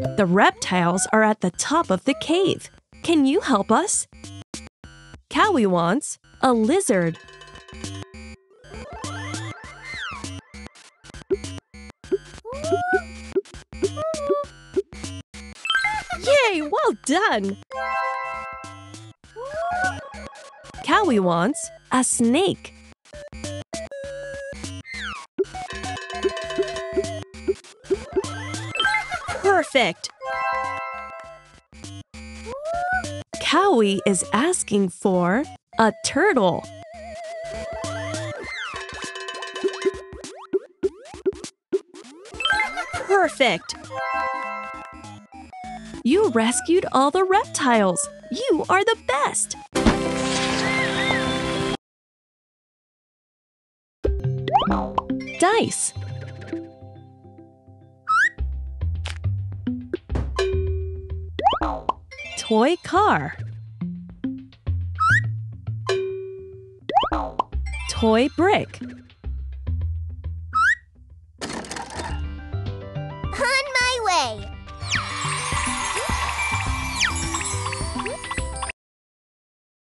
The reptiles are at the top of the cave. Can you help us? Cowie wants a lizard. Yay! Well done! Cowie wants a snake. Perfect! Cowie is asking for a turtle. Perfect! You rescued all the reptiles. You are the best! Dice. Toy car. Toy brick. On my way!